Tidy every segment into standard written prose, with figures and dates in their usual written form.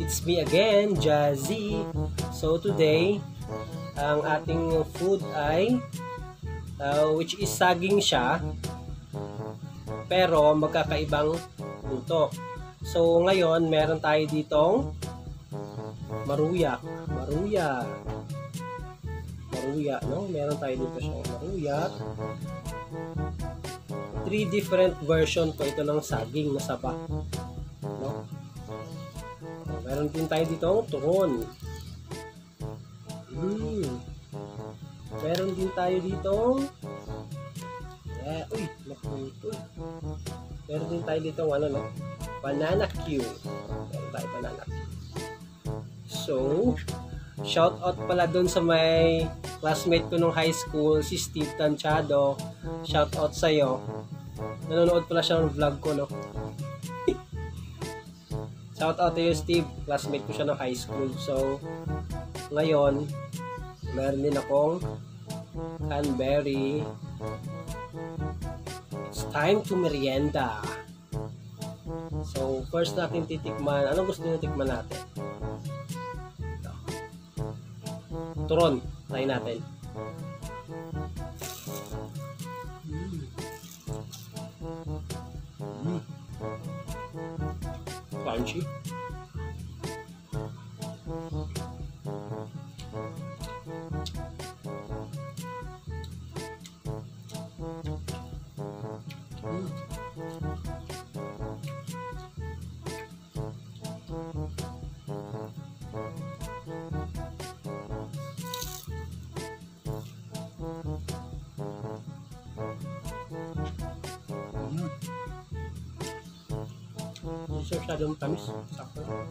It's me again, Jazzy. So today, ang ating food ay which is saging siya, pero magkakaibang luto. So ngayon, meron tayo ditong maruya, no? Meron tayo dito siyang maruya. 3 different version po ito ng saging na saba, no? Meron din tayo dito turon. Meron din tayo dito naputol. Meron din tayo dito banana Q. Meron tayo banana Q. So, shout out pala dun sa may classmate ko nung high school, si Steve Tanchado. Shout out sa'yo. Nanonood pala siya ng vlog ko, no? Shout out to you, Steve. Classmate ko siya ng high school. So, ngayon, meron din akong cranberry. It's time to merienda. So, first natin titikman. Anong gusto nyo tikman natin? Ito. Turon. Try natin. Crunchy. Hindi siya masyadong tamis. Sakto lang.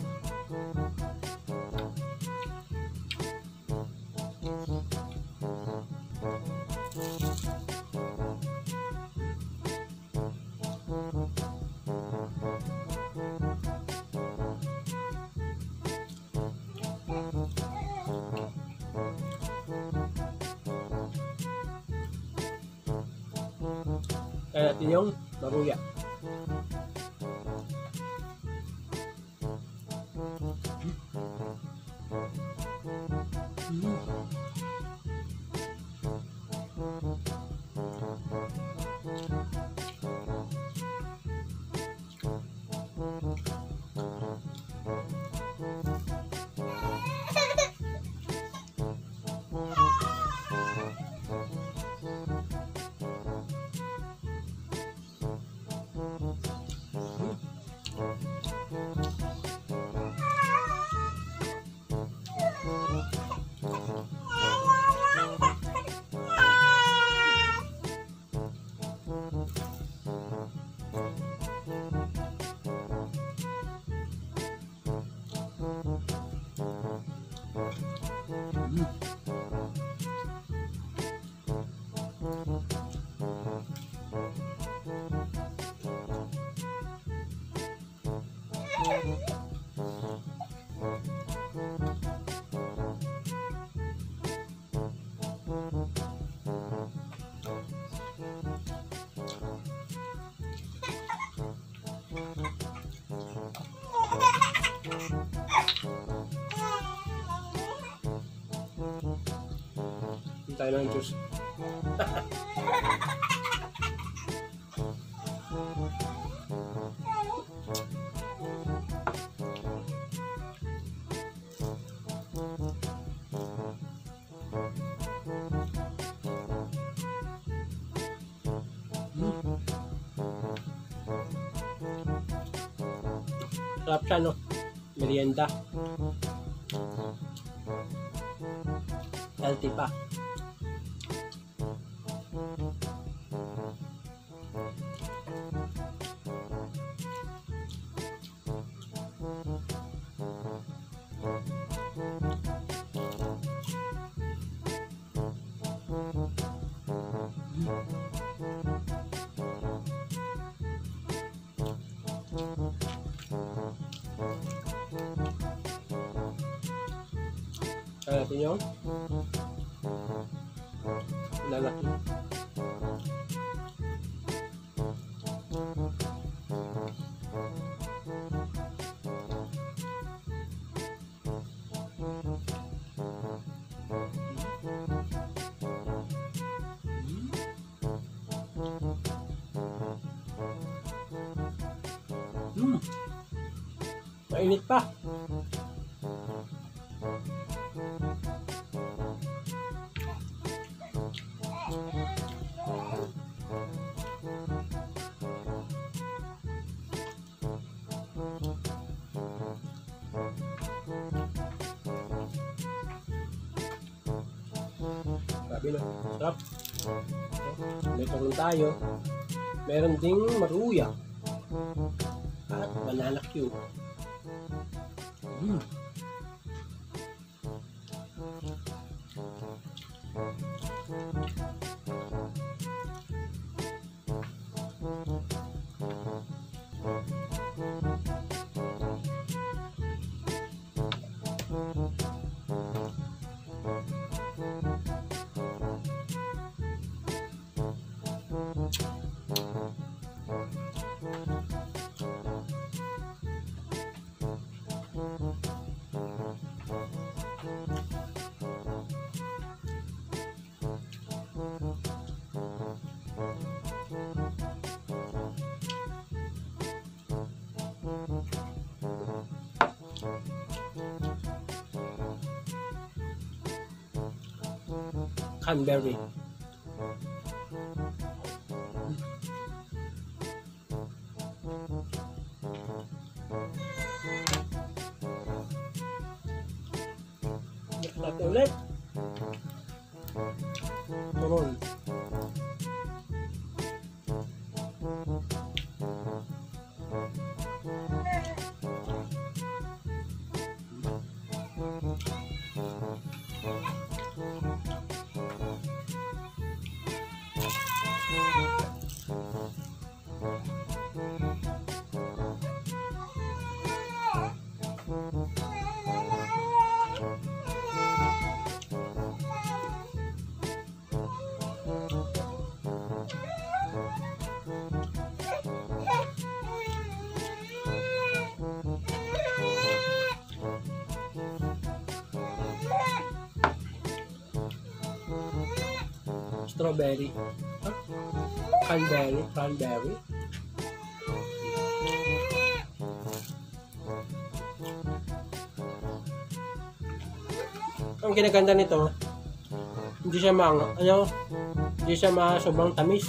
Kaya natin yung maruya. Tayo ng juice. Sarap siya, no? Merienda. Healthy pa. Kaya natin yung lalaki. Mainit pa. Grabe na. Sarap. May turon tayo. Meron ding maruya. At banana cue. Cranberry. Next natin ulit. Turon. Strawberry. Cranberry. Ang kinaganda nito, hindi siya hindi siya sobrang tamis.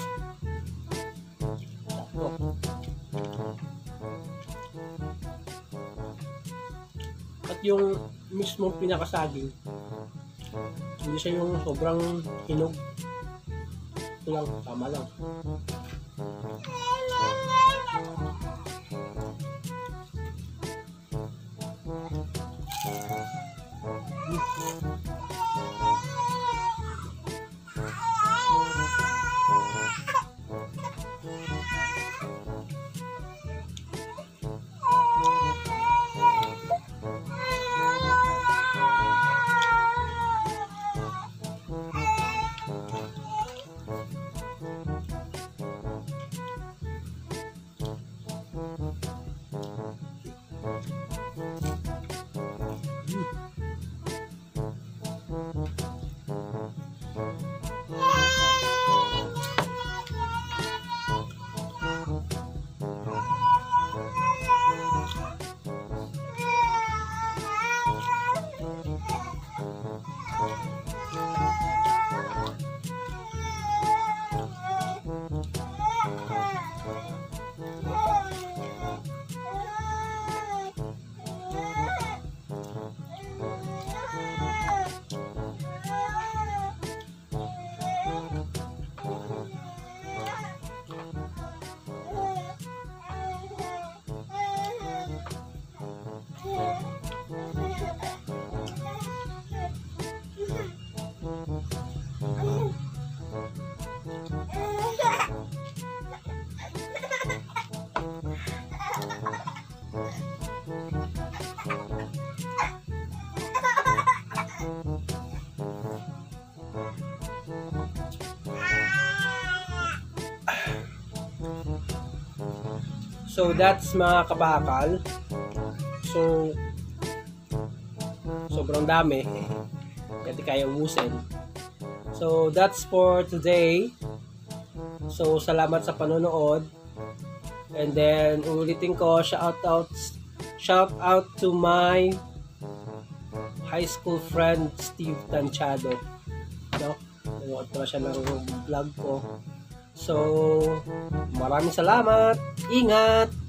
At yung mismo pinakasaging, hindi siya yung sobrang hinog. Ito lang, tama lang. So that's mga kabakal. So sobrang dami. Hindi kaya ubusin. So that's for today. So salamat sa panonood. And then, ulitin ko, shout out to my high school friend, Steve Tanchado. No? Nanood pala siya ng vlog ko. So, maraming salamat. Ingat!